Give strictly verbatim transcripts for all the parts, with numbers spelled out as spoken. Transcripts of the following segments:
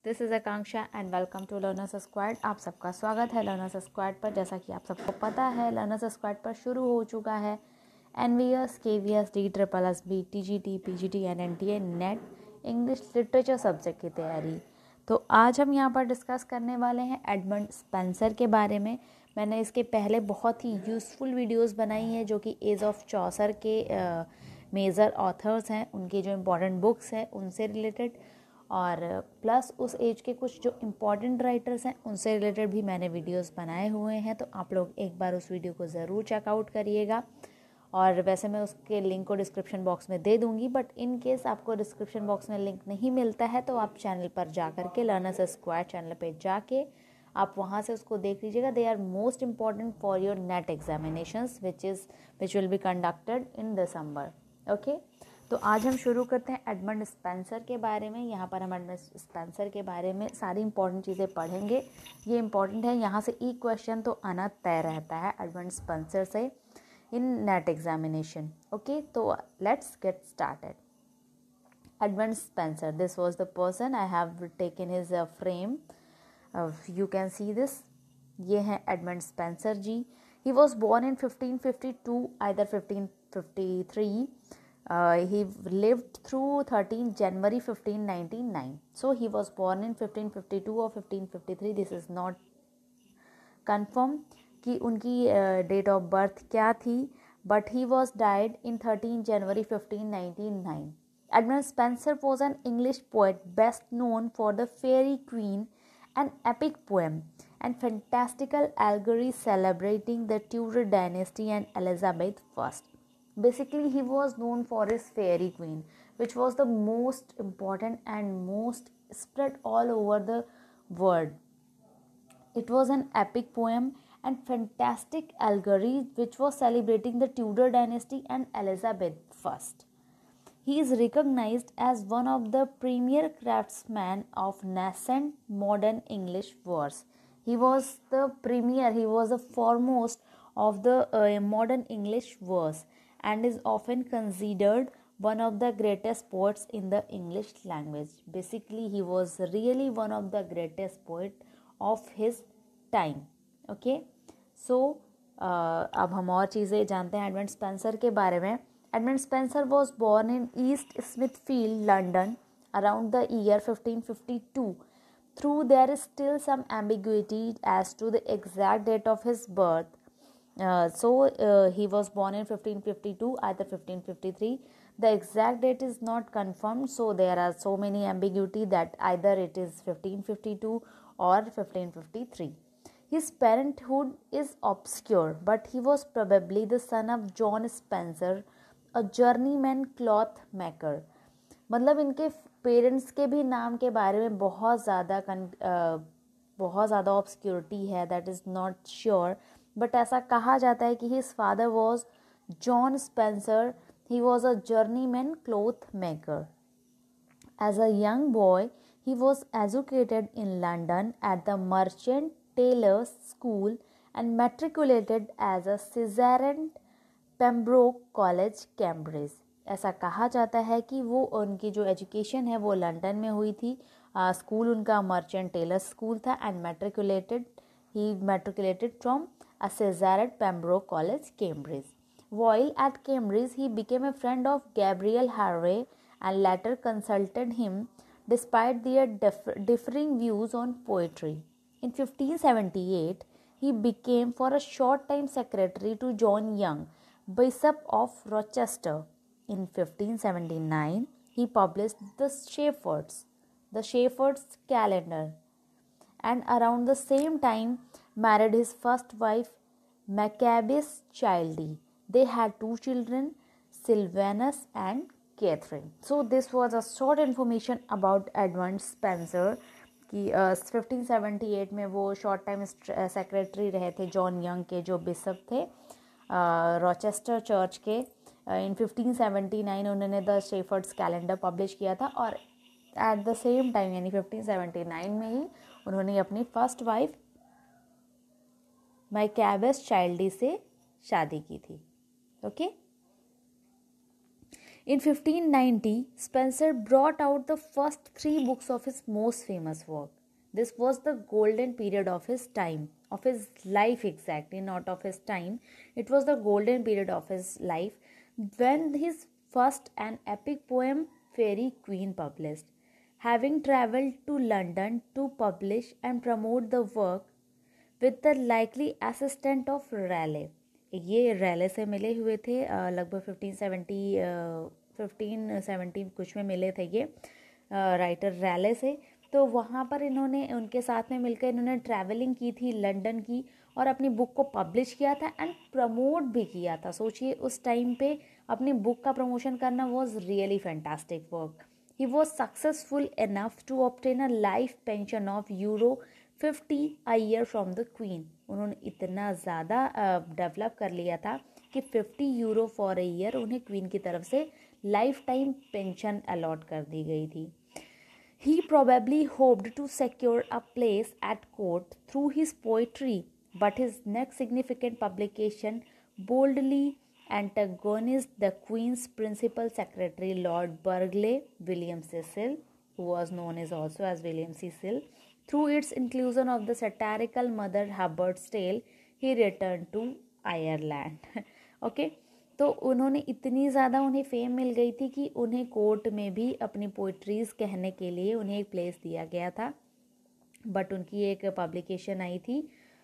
This is Akanksha and welcome to learners squad. आप सबका स्वागत है लर्नर्स स्क्वाड पर। जैसा कि आप सबको पता है, लर्नर्स स्क्वाड पर शुरू हो चुका है N V S, K V S, D triple S B, T G T, P G T and N T A net English literature subject की तैयारी। तो आज हम यहाँ पर डिस्कस करने वाले हैं एडमंड स्पेंसर के बारे में। मैंने इसके पहले बहुत ही यूज़फुल वीडियोस बनाई हैं जो कि एज ऑफ चौसर के मेजर ऑथर्स हैं, उनकी जो इम्पोर्टेंट बुक्स हैं उनसे रिलेटेड, और प्लस उस एज के कुछ जो इम्पॉर्टेंट राइटर्स हैं उनसे रिलेटेड भी मैंने वीडियोस बनाए हुए हैं। तो आप लोग एक बार उस वीडियो को ज़रूर चेकआउट करिएगा। और वैसे मैं उसके लिंक को डिस्क्रिप्शन बॉक्स में दे दूंगी, बट इन केस आपको डिस्क्रिप्शन बॉक्स में लिंक नहीं मिलता है तो आप चैनल पर जा कर के लर्नर्स स्क्वाड चैनल पे जाके आप वहाँ से उसको देख लीजिएगा। They are most important for your NET examinations which is which will be conducted in December. Okay, तो आज हम शुरू करते हैं एडमंड स्पेंसर के बारे में। यहाँ पर हम एडमंड स्पेंसर के बारे में सारी इंपॉर्टेंट चीज़ें पढ़ेंगे। ये इंपॉर्टेंट है, यहाँ से ई क्वेश्चन तो आना तय रहता है एडमंड स्पेंसर से इन नेट एग्जामिनेशन। ओके, तो let's get started. Edmund Spenser, this was the person, I have taken his frame, you can see this. ये हैं Edmund Spenser ji. He was born in fifteen fifty two, either fifteen fifty three. Uh, he lived through thirteen January fifteen ninety-nine. So he was born in fifteen fifty-two or fifteen fifty-three. This is not confirmed कि उनकी date of birth क्या थी, but he was died in thirteen January fifteen ninety-nine. Edmund Spenser was an English poet best known for the Fairy Queen, an epic poem and fantastical allegory celebrating the Tudor dynasty and Elizabeth the First. Basically, he was known for his Fairy Queen, which was the most important and most spread all over the world. It was an epic poem and fantastic allegory which was celebrating the Tudor dynasty and Elizabeth the First. He is recognized as one of the premier craftsmen of nascent modern English verse. He was the premier, he was the foremost of the uh, modern English verse, and is often considered one of the greatest poets in the English language. Basically, he was really one of the greatest poet of his time. Okay, so uh, अब हम और चीज़ें जानते हैं Edmund Spenser के बारे में। Edmund Spenser was born in East Smithfield, London, around the year fifteen fifty-two. Though there is still some ambiguity as to the exact date of his birth. Uh, so uh, he was born in fifteen fifty-two, either fifteen fifty-three. The exact date is not confirmed, so there are so many ambiguity that either it is fifteen fifty-two or fifteen fifty-three. His parenthood is obscure, but he was probably the son of John Spencer, a journeyman cloth maker. मतलब इनके parents के भी नाम के बारे में बहुत ज़्यादा uh, बहुत ज़्यादा ऑब्सक्योरिटी है, that is not sure, but ऐसा कहा जाता है कि his father was John Spenser, he was a journeyman cloth maker. As a young boy he was educated in London at the Merchant Taylors school and matriculated as a sizar Pembroke College, Cambridge. ऐसा कहा जाता है कि वो उनकी जो education है वो लंदन में हुई थी. स्कूल uh, उनका मर्चेंट टेलर्स स्कूल था, and matriculated he matriculated from a Caesar at Pembroke College, Cambridge. While at Cambridge, he became a friend of Gabriel Harvey and later consulted him despite their dif- differing views on poetry. In fifteen seventy-eight, he became for a short time secretary to John Young, Bishop of Rochester. In fifteen seventy-nine, he published the Shepherds, the Shepherds Calendar, and around the same time married his first wife, Maccabeus Childy. They had two children, Sylvanus and Catherine. So this was a short information about Edmund Spencer कि fifteen seventy eight में वो short time secretary रहे थे John young के, जो bishop थे Rochester church के. In fifteen seventy nine उन्होंने द शेफर्ड्स कैलेंडर पब्लिश किया था, और एट द सेम टाइम यानी फिफ्टीन सेवेंटी नाइन में ही उन्होंने अपनी फर्स्ट वाइफ मैकेबस चाइल्डी से शादी की थी. Okay, In fifteen ninety, Spenser brought out the first three books of his most famous work. This was the golden period of his time, of his life exactly, not of his time. It was the golden period of his life when his first and epic poem, Fairy Queen, published. Having travelled to London to publish and promote the work with the likely assistant of Raleigh. ये Raleigh से मिले हुए थे, लगभग fifteen seventy fifteen seventeen कुछ में मिले थे ये राइटर रैले से. तो वहाँ पर इन्होंने उनके साथ में मिलकर इन्होंने ट्रैवलिंग की थी लंदन की और अपनी बुक को पब्लिश किया था एंड प्रमोट भी किया था. सोचिए उस टाइम पे अपनी बुक का प्रमोशन करना was really fantastic work. He was successful enough to obtain a life pension of euro fifty a year from the queen. उन्होंने इतना ज़्यादा डेवलप कर लिया था कि fifty euro for a year उन्हें क्वीन की तरफ से लाइफ टाइम पेंशन अलॉट कर दी गई थी. He probably hoped to secure a place at court through his poetry, but his next significant publication boldly antagonized the Queen's principal secretary, Lord Burghley, William Cecil, who was known as also as William Cecil. Through its inclusion of the satirical Mother Hubbard's tale, he returned to Ireland. Okay. तो उन्होंने इतनी ज़्यादा उन्हें fame मिल गई थी कि उन्हें court में भी अपनी पोइट्रीज़ कहने के लिए उन्हें एक प्लेस दिया गया था. बट उनकी एक पब्लिकेशन आई थी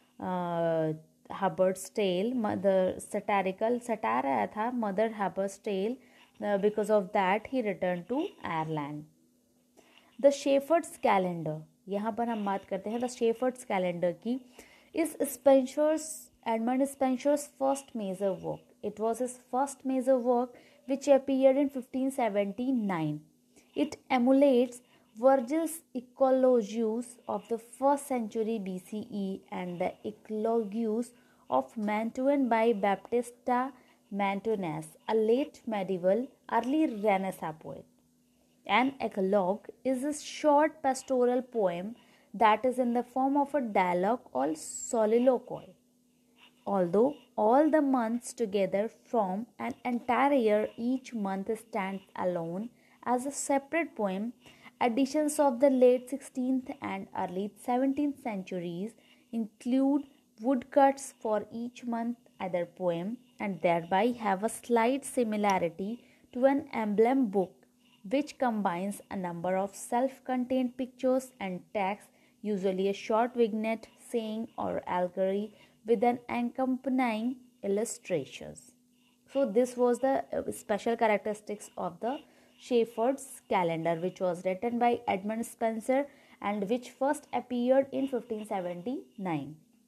Hubbard's Tale, Mother satirical satire आया था Mother Hubbard's Tale. Because of that he return to Ireland. The Shepherd's Calendar, यहाँ पर हम बात करते हैं द शेफर्ड्स कैलेंडर की. इस Spenser's Edmund Spenser's first major work. It was his first major work which appeared in fifteen seventy-nine. It emulates Virgil's Eclogius of the first century B C E and the Eclogius of Mantuan by Baptista Mantuanus, a late medieval, early Renaissance poet. An eclogue is a short pastoral poem that is in the form of a dialogue or soliloquy. Although all the months together form an entire year, each month stands alone as a separate poem. Editions of the late sixteenth and early seventeenth centuries include woodcuts for each month either poem and thereby have a slight similarity to an emblem book, which combines a number of self-contained pictures and text, usually a short vignette, saying or allegory with an accompanying illustrations. So this was the special characteristics of the Shepherd's Calendar, which was written by Edmund Spenser and which first appeared in fifteen seventy-nine.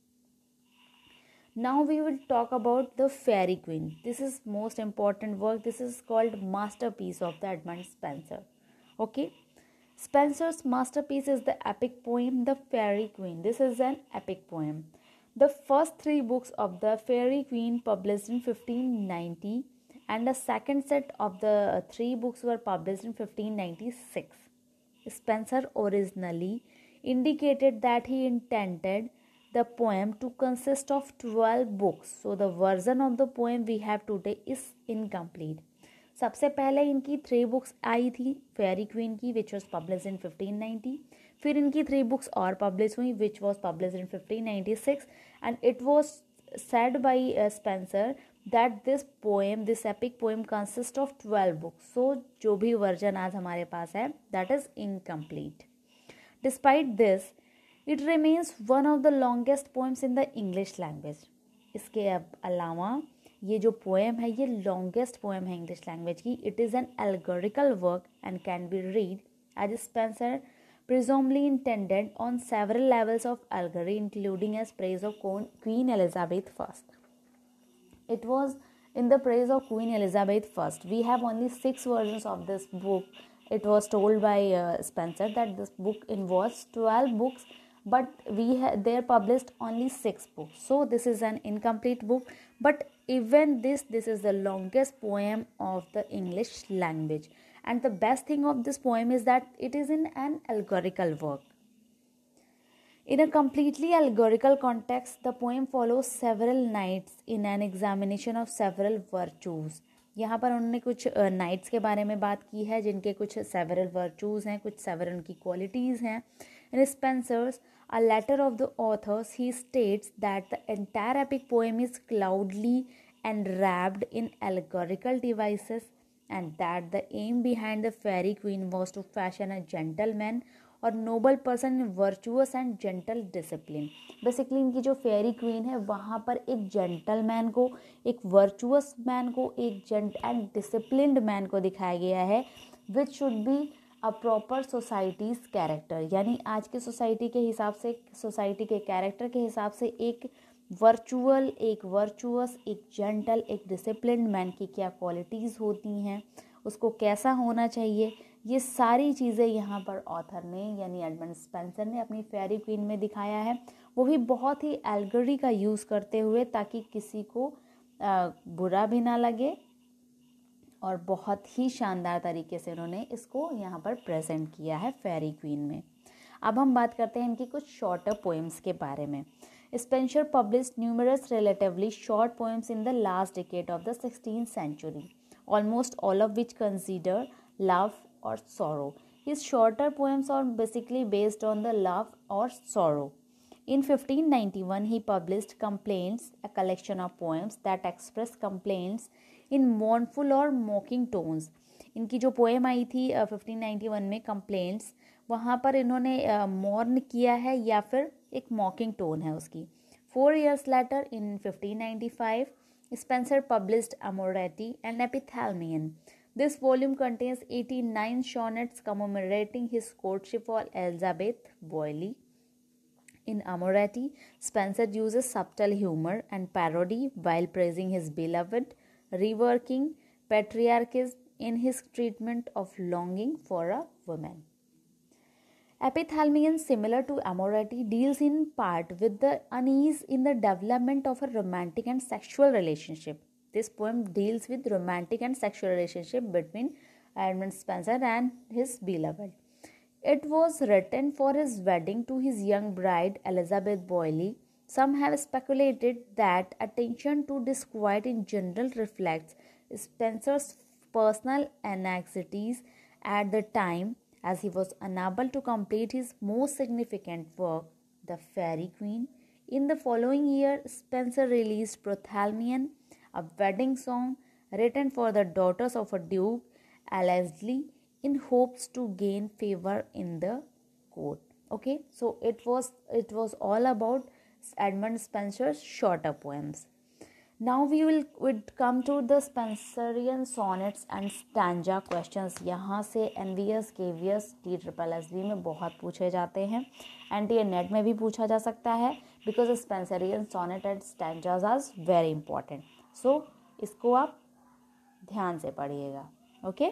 Now we will talk about the Fairy Queen. This is most important work. This is called masterpiece of the Edmund Spenser. Okay. Spenser's masterpiece is the epic poem The Fairy Queen. This is an epic poem. The first three books of The Fairy Queen published in fifteen ninety and the second set of the three books were published in fifteen ninety-six. Spenser originally indicated that he intended the poem to consist of twelve books. So the version of the poem we have today is incomplete. सबसे पहले इनकी three books I थी Faerie Queene की which was publish in fifteen ninety. फिर इनकी three books और publish हुई which was publish in fifteen ninety six and it was said by uh, Spenser that this poem, this epic poem consists of twelve books. So जो भी version आज हमारे पास है that is incomplete. Despite this, it remains one of the longest poems in the English language. इसके अलावा ये जो poem है ये लॉन्गेस्ट पोएम है इंग्लिश लैंग्वेज की. It is an allegorical work and can be read as Spenser presumably intended on several levels of allegory, including as praise of Queen Elizabeth the First. It was in the praise of Queen Elizabeth the First. We have only six versions of this book. It was told by uh, Spenser that this book involves twelve books, but we ha- they published only six books. So this is an incomplete book. But even this, this is the longest poem of the English language. And the best thing of this poem is that it is in an allegorical work. In a completely allegorical context, the poem follows several knights in an examination of several virtues. यहाँ पर उन्होंने कुछ nights के बारे में बात की है जिनके कुछ सेवरल वर्चूज़ हैं, कुछ सेवरल उनकी क्वालिटीज़ हैं. In Spenser's a letter of the authors, he states that the entire epic poem is cloudly enwrapped in allegorical devices and that the aim behind the fairy queen was to fashion a gentleman or noble person in virtuous and gentle discipline. Basically इनकी जो फेरी queen है वहाँ पर एक gentleman को, एक virtuous man को, एक जेंट एंड डिसिप्लिन्ड मैन को दिखाया गया है which should be a proper society's character. यानी आज के सोसाइटी के हिसाब से, सोसाइटी के कैरेक्टर के हिसाब से एक वर्चुअल, एक वर्चुअस, एक जेंटल, एक डिसिप्लिन्ड मैन की क्या क्वालिटीज़ होती हैं, उसको कैसा होना चाहिए, ये सारी चीज़ें यहाँ पर ऑथर ने यानी एडमंड स्पेंसर ने अपनी फेरी क्वीन में दिखाया है. वो भी बहुत ही एल्गरी का यूज़ करते हुए ताकि किसी को आ, बुरा भी ना लगे और बहुत ही शानदार तरीके से उन्होंने इसको यहाँ पर प्रेजेंट किया है फेरी क्वीन में. अब हम बात करते हैं इनकी कुछ शॉर्टर पोएम्स के बारे में. Spenser published numerous relatively short poems in the last decade of the sixteenth century, almost all of which consider love or sorrow. His shorter poems are basically based on the love or sorrow. In fifteen ninety-one, he published Complaints, a collection of poems that express complaints in mournful or mocking tones. इनकी जो poem आई थी fifteen ninety one में Complaints, वहाँ पर इन्होंने mourn uh, किया है या फिर एक मॉकिंग टोन है उसकी. Four years later in fifteen ninety five, Spenser published Amoretti and Epithalamion. This volume contains eighty-nine sonnets commemorating his courtship of Elizabeth Boyley. In Amoretti, Spenser uses subtle humor and parody while praising his beloved, reworking patriarchism in his treatment of longing for a woman. Epithalamion, similar to Amoretti, deals in part with the unease in the development of a romantic and sexual relationship. This poem deals with romantic and sexual relationship between Edmund Spenser and his beloved. It was written for his wedding to his young bride Elizabeth Boyley. Some have speculated that attention to disquiet in general reflects Spenser's personal anxieties at the time, as he was unable to complete his most significant work, The Faerie Queene. In the following year, Spenser released Prothalmion, a wedding song written for the daughters of a duke, allegedly in hopes to gain favor in the court. Okay, so it was it was all about Edmund Spenser's shorter poems. Now we will would come to the Spenserian sonnets and stanza questions. यहाँ से N V S, K V S, T triple S B में बहुत पूछे जाते हैं. N T A net में भी पूछा जा सकता है because Spenserian sonnet and stanzas are very important. So इसको आप ध्यान से पढ़िएगा. Okay.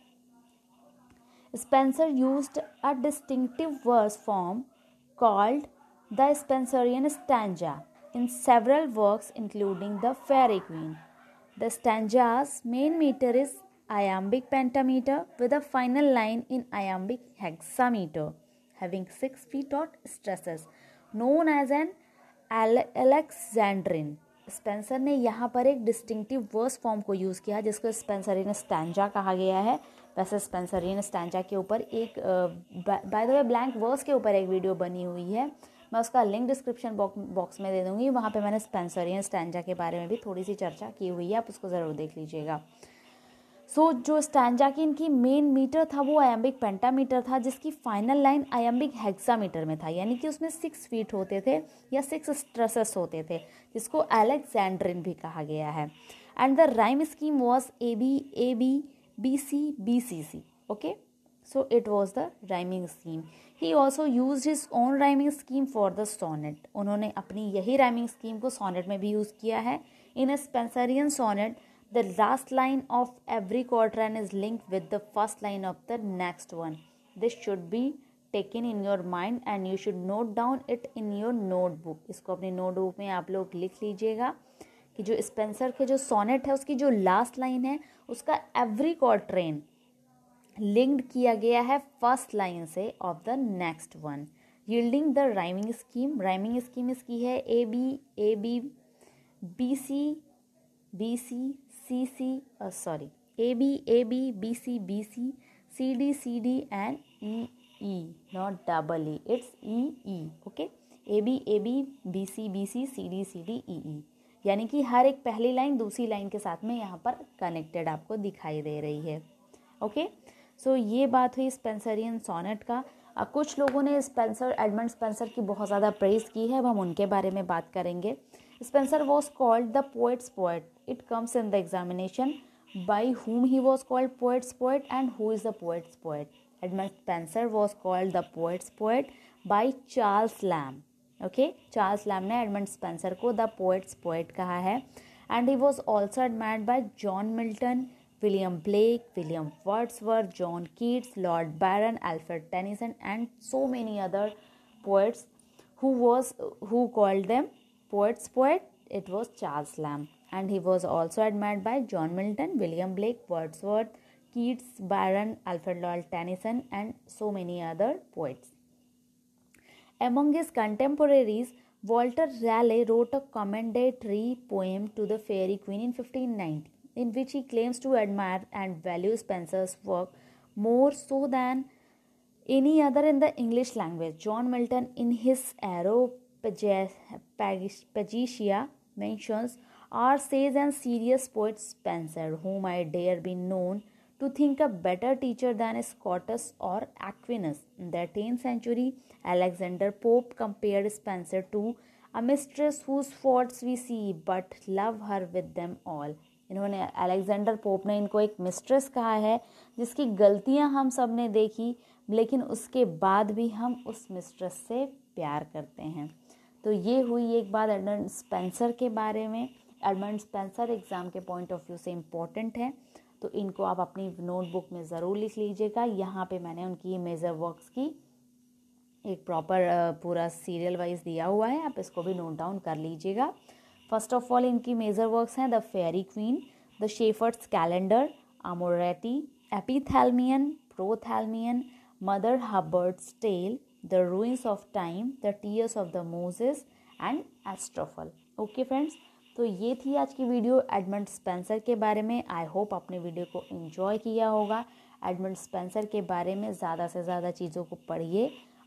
Spenser used a distinctive verse form called the Spenserian stanza in several works including The Faerie Queene. The stanza's main meter is iambic pentameter with a final line in iambic hexameter having six feet of stresses known as an Alexandrine. स्पेंसर ने यहाँ पर एक distinctive verse form को use किया जिसको Spenserian stanza कहा गया है. वैसे स्पेंसरियन स्टैंजा के ऊपर एक by the way blank verse के ऊपर एक वीडियो बनी हुई है, मैं उसका लिंक डिस्क्रिप्शन बॉक्स में दे दूँगी. वहाँ पे मैंने स्पेंसरियन स्टैंजा के बारे में भी थोड़ी सी चर्चा की हुई है, आप उसको ज़रूर देख लीजिएगा. सो so, जो स्टैंजा की इनकी मेन मीटर था वो आयम्बिक पेंटामीटर था जिसकी फाइनल लाइन आयम्बिक हेक्सामीटर में था, यानी कि उसमें सिक्स फीट होते थे या सिक्स स्ट्रेसेस होते थे जिसको अलेक्जेंड्रिन भी कहा गया है. And the rhyme scheme was A B A B B C B C C. Okay, so it was the rhyming scheme. He also use his own rhyming scheme for the sonnet. उन्होंने अपनी यही rhyming scheme को sonnet में भी use किया है. In a Spenserian sonnet, the last line of every quatrain is linked with the first line of the next one. This should be taken in your mind and you should note down it in your notebook. इसको अपने notebook में आप लोग लिख लीजिएगा कि जो Spencer के जो सोनेट है उसकी जो लास्ट लाइन है उसका एवरी क्वाट्रेन लिंक्ड किया गया है फर्स्ट लाइन से of the next one, yielding the rhyming scheme. Rhyming scheme इसकी है A B A B B C B C C C sorry A B A B B C B C C D C D and E E, not double E, it's E E, okay. A B A B B C B C C D C D E E, यानी कि हर एक पहली line दूसरी line के साथ में यहाँ पर कनेक्टेड आपको दिखाई दे रही है, ओके। सो ये बात हुई स्पेंसरियन सोनेट का। अब कुछ लोगों ने स्पेंसर एडमंड स्पेंसर की बहुत ज़्यादा प्रेज़ की है, अब हम उनके बारे में बात करेंगे। Spenser was called the poet's poet, it comes in the examination, by whom he was called poet's poet and who is the poet's poet. Edmund Spenser was called the poet's poet by Charles Lamb. Okay, Charles Lamb ने Edmund Spenser को the poet's poet कहा है, and he was also admired by John Milton, William Blake, William Wordsworth, John Keats, Lord Byron, Alfred Tennyson, and so many other poets who was who called them poet's poet. It was Charles Lamb. And he was also admired by John Milton, William Blake, Wordsworth, Keats, Byron, Alfred Lord Tennyson, and so many other poets. Among his contemporaries, Walter Raleigh wrote a commendatory poem to the Fairy Queen in fifteen ninety, in which he claims to admire and value Spenser's work more so than any other in the English language. John Milton, in his Areopagitica, mentions our sage and serious poet Spenser, whom I dare be known to think a better teacher than Scotus or Aquinas. In the tenth century, Alexander Pope compared Spenser to a mistress whose faults we see but love her with them all. इन्होंने Alexander Pope ने इनको एक mistress कहा है जिसकी गलतियां हम सब ने देखी, लेकिन उसके बाद भी हम उस मिस्ट्रेस से प्यार करते हैं। तो ये हुई एक बात एडमंड स्पेंसर के बारे में। एडमंड स्पेंसर एग्ज़ाम के पॉइंट ऑफ व्यू से इम्पोर्टेंट है, तो इनको आप अपनी नोटबुक में ज़रूर लिख लीजिएगा। यहाँ पे मैंने उनकी मेजर वर्क्स की एक प्रॉपर पूरा सीरियल वाइज दिया हुआ है, आप इसको भी नोट डाउन कर लीजिएगा। फर्स्ट ऑफ ऑल इनकी मेजर वर्क्स हैं the Faerie Queene, the Shepherd's Calendar, Amoretti, Epithalamion, Prothalamion, Mother Hubbard's Tale, the Ruins of Time, the Tears of the Muses and Astrophel. Okay friends, तो ये थी आज की video Edmund Spenser के बारे में। आई होप आपने वीडियो को एंजॉय किया होगा। एडमंड स्पेंसर के बारे में ज़्यादा से ज़्यादा चीज़ों को पढ़िए।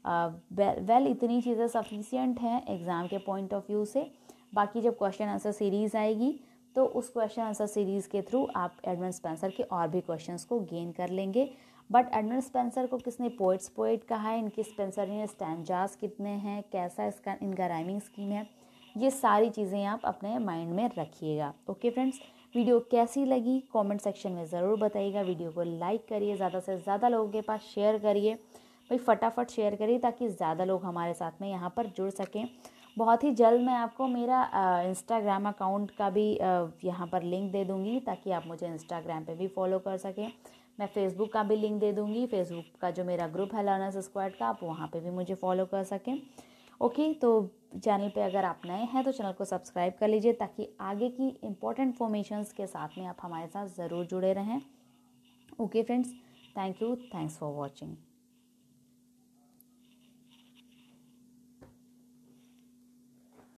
वेल well, इतनी चीज़ें सफिशिएंट हैं एग्ज़ाम के पॉइंट ऑफ व्यू से। बाकी जब क्वेश्चन आंसर सीरीज़ आएगी तो उस क्वेश्चन आंसर सीरीज़ के थ्रू आप एडमंड स्पेंसर के और भी क्वेश्चंस को गेन कर लेंगे। बट एडमंड स्पेंसर को किसने पोएट्स पोएट कहा है, इनके स्पेंसरियन स्टैंजास कितने हैं, कैसा इसका इनका राइमिंग स्कीम है, ये सारी चीज़ें आप अपने माइंड में रखिएगा। ओके फ्रेंड्स, वीडियो कैसी लगी कमेंट सेक्शन में ज़रूर बताइएगा। वीडियो को लाइक करिए, ज़्यादा से ज़्यादा लोगों के पास शेयर करिए, भाई फटाफट शेयर करिए ताकि ज़्यादा लोग हमारे साथ में यहाँ पर जुड़ सकें। बहुत ही जल्द मैं आपको मेरा इंस्टाग्राम अकाउंट का भी यहाँ पर लिंक दे दूँगी ताकि आप मुझे इंस्टाग्राम पे भी फॉलो कर सकें। मैं फेसबुक का भी लिंक दे दूँगी, फेसबुक का जो मेरा ग्रुप है लर्नर्स स्क्वाड का, आप वहाँ पे भी मुझे फॉलो कर सकें। ओके, तो चैनल पे अगर आप नए हैं तो चैनल को सब्सक्राइब कर लीजिए ताकि आगे की इम्पोर्टेंट इन्फॉर्मेशंस के साथ में आप हमारे साथ ज़रूर जुड़े रहें। Okay friends, thank you, thanks for watching.